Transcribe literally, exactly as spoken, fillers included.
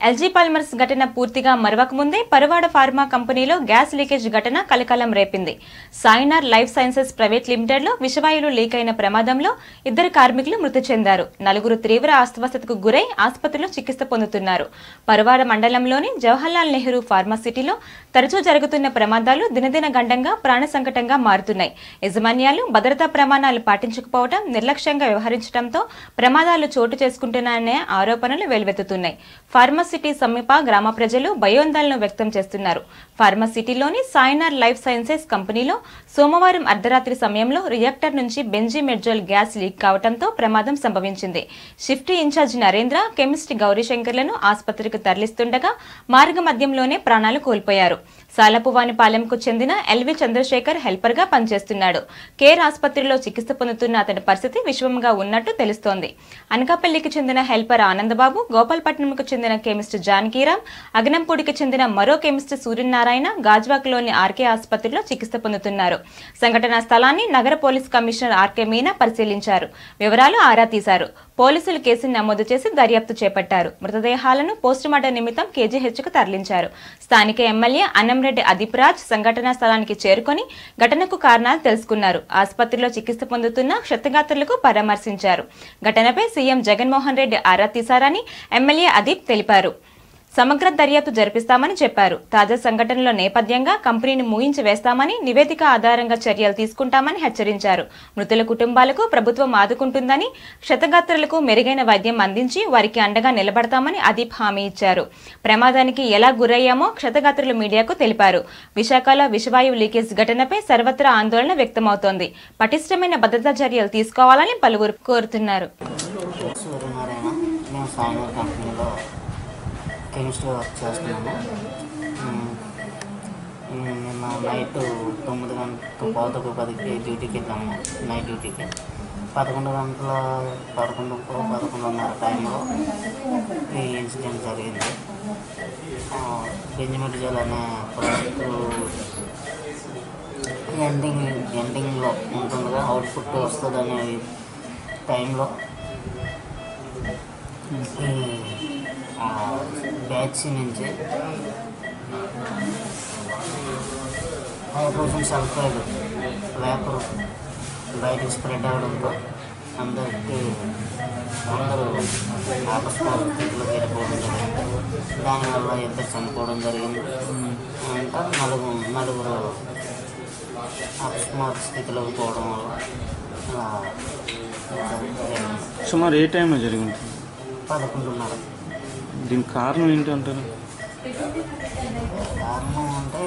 LG polymers ఘటన పూర్తిగా మరవకముందే పరవాడ ఫార్మా కంపెనీలో గ్యాస్ లీకేజ్ ఘటన కలకలం రేపింది. Sainor life sciences private limited లో విషవాయువులు లీక్ అయిన ప్రమాదంలో ఇద్దరు కార్మికులు మృతి చెందారు. నలుగురు తీవ్ర అస్వస్థతకు గురై ఆసుపత్రిలో చికిత్స పొందుతున్నారు. పరవాడ మండలంలోని జవహర్లాల్ నెహ్రూ ఫార్మాసిటీలో తరచూ జరుగుతున్న ప్రమాదాలు దినదిన గండంగా ప్రాణ సంకటంగా మారుతున్నాయి. యజమాన్యాలు భద్రతా ప్రమాణాలు పాటించకపోవడం, నిర్లక్ష్యంగా వ్యవహరించడంతో ప్రమాదాలు చోటు చేసుకుంటున్నాయనే ఆరోపణలు వెలువెత్తుతున్నాయి. ఫార్మాసిటీ సమీప గ్రామ ప్రజలు భయోందోళన వ్యక్తం చేస్తున్నారు. ఫార్మాసిటీలోని సాయినార్ లైఫ్ సైన్సెస్ కంపెనీలో సోమవారం అర్ధరాత్రి సమయంలో రియాక్టర్ నుంచి బెంజిమెడ్జోల్ గ్యాస్ లీక్ కావడంతో ప్రమాదం సంభవించింది. షిఫ్ట్ ఇన్ఛార్జ్ నరేంద్ర, కెమిస్ట్ గౌరీశంకర్లను ఆసుపత్రికి తరలిస్తుండగా మార్గ మధ్యంలోనే ప్రాణాలు కోల్పోయారు. సాలపువానిపాలెంకు చెందిన ఎల్వి చంద్రశేఖర్ హెల్పర్ గా పనిచేస్తున్నాడు. కేర్ ఆసుపత్రిలో చికిత్స పొందుతున్న అతని పరిస్థితి విషమంగా ఉన్నట్టు తెలుస్తోంది. అనకాపల్లికి చెందిన హెల్పర్ ఆనందబాబు, గోపాల్పట్నంకు చెందిన కెమిస్ట్ జానకీరాం, అగనంపూడికి చెందిన మరో కెమిస్ట్ సూర్యనారాయణ గాజ్వాక్లోని ఆర్కే ఆసుపత్రిలో చికిత్స పొందుతున్నారు. సంఘటనా స్థలాన్ని నగర పోలీస్ కమిషనర్ ఆర్కే మీనా పరిశీలించారు. వివరాలు ఆరా తీశారు. పోలీసులు కేసును నమోదు చేసి దర్యాప్తు చేపట్టారు. మృతదేహాలను పోస్టుమార్టం నిమిత్తం కేజీహెచ్కు తరలించారు. స్థానిక ఎమ్మెల్యే అన్నంరెడ్డి అదీప్ రాజ్ సంఘటనా స్థలానికి చేరుకొని ఘటనకు కారణాలు తెలుసుకున్నారు. ఆసుపత్రిలో చికిత్స పొందుతున్న క్షతగాత్రులకు పరామర్శించారు. ఘటనపై సీఎం జగన్మోహన్ రెడ్డి ఆరా తీశారని ఎమ్మెల్యే అదీప్ తెలిపారు. సమగ్ర దర్యాప్తు జరిపిస్తామని చెప్పారు. తాజా సంఘటనలో నేపథ్యంగా కంపెనీని మూయించి వేస్తామని, నివేదిక ఆధారంగా చర్యలు తీసుకుంటామని హెచ్చరించారు. మృతుల కుటుంబాలకు ప్రభుత్వం ఆదుకుంటుందని, క్షతగాత్రులకు మెరుగైన వైద్యం అందించి వారికి అండగా నిలబడతామని అదీప్ హామీ ఇచ్చారు. ప్రమాదానికి ఎలా గురయ్యామో క్షతగాత్రులు మీడియాకు తెలిపారు. విశాఖలో విషవాయువు లీకేజ్ ఘటనపై సర్వత్రా ఆందోళన వ్యక్తమవుతోంది. పటిష్టమైన భద్రతా చర్యలు తీసుకోవాలని పలువురు కోరుతున్నారు. కెమిస్ట్రీ వర్క్ చేస్తున్నాము. నిన్న నైట్ తొమ్మిది గంటల పావుతకు పదికి డ్యూటీకి వెళ్ళాము. నైట్ డ్యూటీకి పదకొండు గంటల పదకొండు పదకొండున్నర టైంలో ఈ ఇన్సిడెంట్ జరిగింది. బెంజిమెడ్జోల్ అనే ప్రోడక్ట్ ఎండింగ్ ఎండింగ్లో ఉంటుండగా అవుట్పుట్ వస్తుందనే టైంలో బ్యాచ్ నుంచి హైడ్రోజన్ సల్ఫైడ్ వేపర్ బయటకు స్ప్రెడ్ అవడంతో అందరికీ అందరూ ఆకస్మాత్ స్థితిలోకి వెళ్ళిపోవడం జరిగింది. దానివల్ల ఇద్దరు చనిపోవడం జరిగింది. అంటే నలుగురు నలుగురు అకస్మాత్ స్థితిలోకి పోవడం వల్ల సుమారు ఏ టైంలో జరిగింది? పదకొండున్నర. దీనికి కారణం ఏంటి అంటారు? కారణం అంటే